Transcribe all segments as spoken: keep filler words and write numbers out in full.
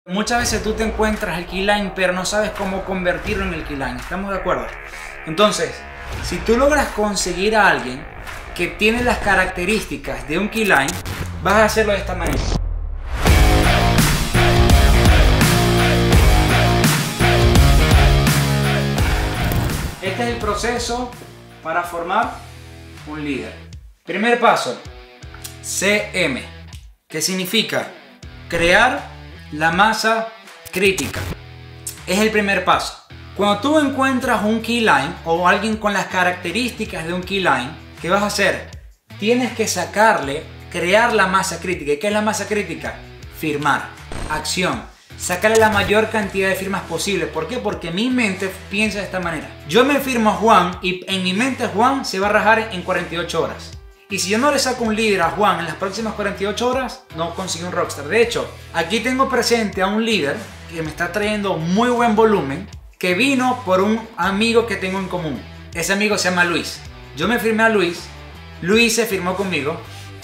Muchas veces tú te encuentras el keyline pero no sabes cómo convertirlo en el keyline. ¿Estamos de acuerdo? Entonces, si tú logras conseguir a alguien que tiene las características de un keyline, vas a hacerlo de esta manera. Este es el proceso para formar un líder. Primer paso, C M, que significa crear la masa crítica. Es el primer paso. Cuando tú encuentras un keyline o alguien con las características de un keyline, ¿qué vas a hacer? Tienes que sacarle, crear la masa crítica. ¿Y qué es la masa crítica? Firmar, acción. Sacarle la mayor cantidad de firmas posible. ¿Por qué? Porque mi mente piensa de esta manera. Yo me firmo a Juan y en mi mente Juan se va a rajar en cuarenta y ocho horas. Y si yo no le saco un líder a Juan en las próximas cuarenta y ocho horas, no consigo un rockstar. De hecho, aquí tengo presente a un líder que me está trayendo muy buen volumen, que vino por un amigo que tengo en común. Ese amigo se llama Luis. Yo me firmé a Luis, Luis se firmó conmigo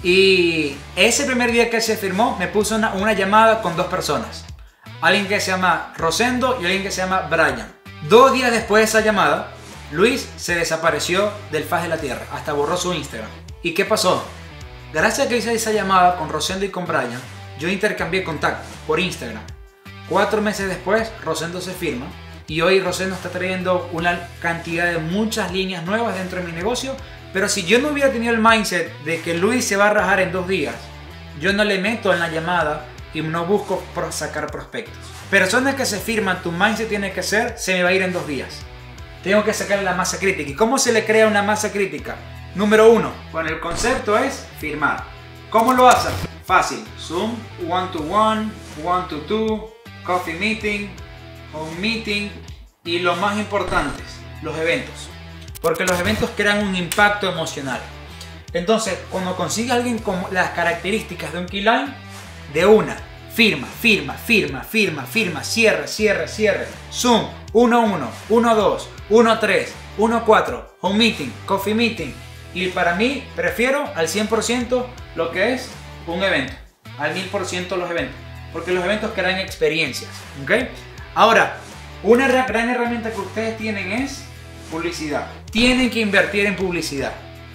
y ese primer día que se firmó me puso una, una llamada con dos personas. Alguien que se llama Rosendo y alguien que se llama Brian. Dos días después de esa llamada, Luis se desapareció del faz de la tierra, hasta borró su Instagram. ¿Y qué pasó? Gracias a que hice esa llamada con Rosendo y con Brian, yo intercambié contacto por Instagram. Cuatro meses después, Rosendo se firma y hoy Rosendo está trayendo una cantidad de muchas líneas nuevas dentro de mi negocio. Pero si yo no hubiera tenido el mindset de que Luis se va a rajar en dos días, yo no le meto en la llamada y no busco sacar prospectos. Personas que se firman, tu mindset tiene que ser, se me va a ir en dos días. Tengo que sacarle la masa crítica. ¿Y cómo se le crea una masa crítica? Número uno, bueno, el concepto es firmar. ¿Cómo lo haces? Fácil. Zoom, one to one, one to two, coffee meeting, home meeting y lo más importante, los eventos. Porque los eventos crean un impacto emocional. Entonces, cuando consigues a alguien con las características de un keyline, de una, firma, firma, firma, firma, firma, cierre, cierre, cierre. Zoom, uno uno, uno dos, uno tres, uno cuatro, home meeting, coffee meeting. Y para mí, prefiero al cien por ciento lo que es un evento, al mil por ciento los eventos, porque los eventos crean experiencias, ¿ok? Ahora, una gran herramienta que ustedes tienen es publicidad. Tienen que invertir en publicidad.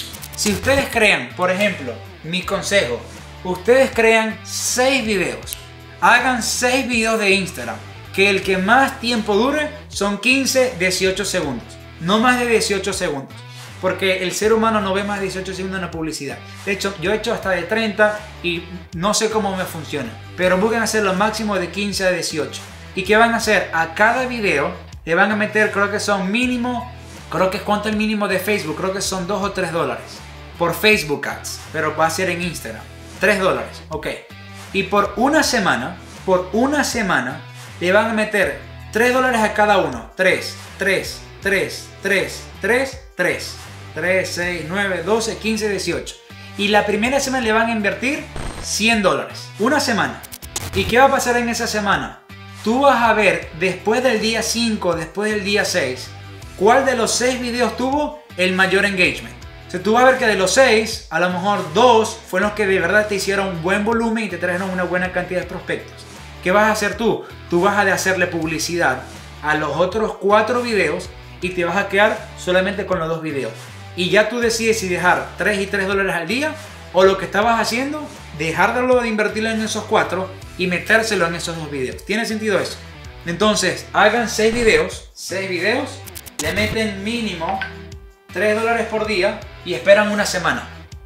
Si ustedes crean, por ejemplo, mi consejo, ustedes crean seis videos, hagan seis videos de Instagram, que el que más tiempo dure son quince, dieciocho segundos, no más de dieciocho segundos. Porque el ser humano no ve más de dieciocho segundos en la publicidad. De hecho, yo he hecho hasta de treinta y no sé cómo me funciona. Pero busquen hacer lo máximo de quince a dieciocho. ¿Y qué van a hacer? A cada video le van a meter, creo que son mínimo, creo que es cuánto el mínimo de Facebook, creo que son dos o tres dólares. Por Facebook Ads, pero va a ser en Instagram. tres dólares, ok. Y por una semana, por una semana, le van a meter tres dólares a cada uno. tres, tres, tres, tres, tres, tres. tres, seis, nueve, doce, quince, dieciocho. Y la primera semana le van a invertir cien dólares. Una semana. ¿Y qué va a pasar en esa semana? Tú vas a ver después del día cinco, después del día seis, cuál de los seis videos tuvo el mayor engagement. O sea, tú vas a ver que de los seis, a lo mejor dos fueron los que de verdad te hicieron un buen volumen y te trajeron una buena cantidad de prospectos. ¿Qué vas a hacer tú? Tú vas a hacerle publicidad a los otros cuatro videos y te vas a quedar solamente con los dos videos. Y ya tú decides si dejar tres y tres dólares al día o lo que estabas haciendo, dejarlo de invertirlo en esos cuatro y metérselo en esos dos videos. ¿Tiene sentido eso? Entonces, hagan seis videos, seis videos, le meten mínimo tres dólares por día y esperan una semana.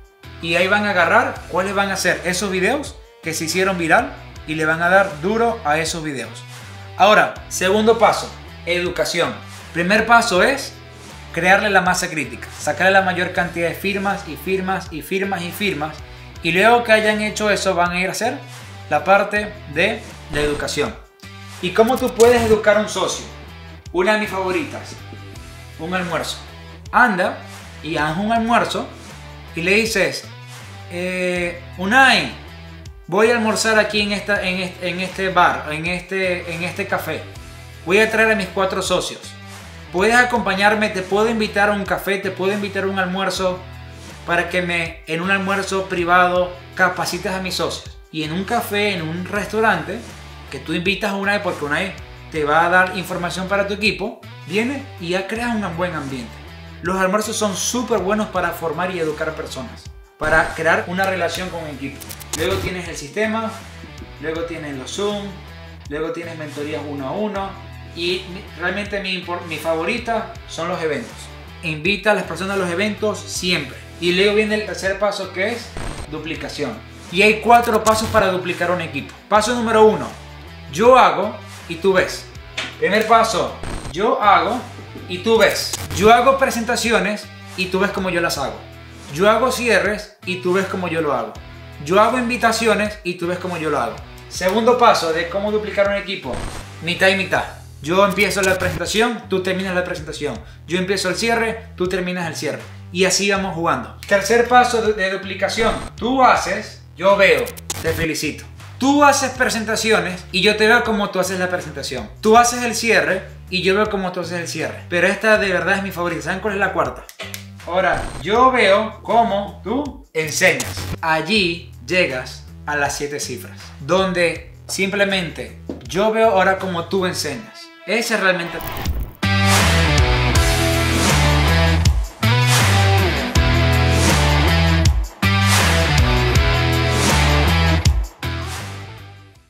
Y ahí van a agarrar cuáles van a ser esos videos que se hicieron viral y le van a dar duro a esos videos. Ahora, segundo paso, educación. Primer paso es crearle la masa crítica, sacarle la mayor cantidad de firmas y firmas y firmas y firmas. Y luego que hayan hecho eso van a ir a hacer la parte de la educación. ¿Y cómo tú puedes educar a un socio? Una de mis favoritas, un almuerzo. Anda y haz un almuerzo y le dices, eh, Unai, voy a almorzar aquí en, esta, en, este, en este bar, en este, en este café. Voy a traer a mis cuatro socios. Puedes acompañarme, te puedo invitar a un café, te puedo invitar a un almuerzo para que me, en un almuerzo privado, capacites a mis socios. Y en un café, en un restaurante, que tú invitas a Unai porque Unai te va a dar información para tu equipo, viene y ya creas un buen ambiente. Los almuerzos son súper buenos para formar y educar personas, para crear una relación con el equipo. Luego tienes el sistema, luego tienes los Zoom, luego tienes mentorías uno a uno y realmente mi, mi favorita son los eventos. Invita a las personas a los eventos siempre. Y luego viene el tercer paso, que es duplicación. Y hay cuatro pasos para duplicar un equipo. Paso número uno, yo hago y tú ves. Primer paso, yo hago y tú ves. Yo hago presentaciones y tú ves cómo yo las hago. Yo hago cierres y tú ves cómo yo lo hago. Yo hago invitaciones y tú ves cómo yo lo hago. Segundo paso de cómo duplicar un equipo, mitad y mitad. Yo empiezo la presentación, tú terminas la presentación. Yo empiezo el cierre, tú terminas el cierre. Y así vamos jugando. Tercer paso de, de duplicación. Tú haces, yo veo, te felicito. Tú haces presentaciones y yo te veo como tú haces la presentación. Tú haces el cierre y yo veo como tú haces el cierre. Pero esta de verdad es mi favorita. ¿Saben cuál es la cuarta? Ahora, yo veo cómo tú enseñas. Allí llegas a las siete cifras. Donde simplemente yo veo ahora cómo tú enseñas. Ese es realmente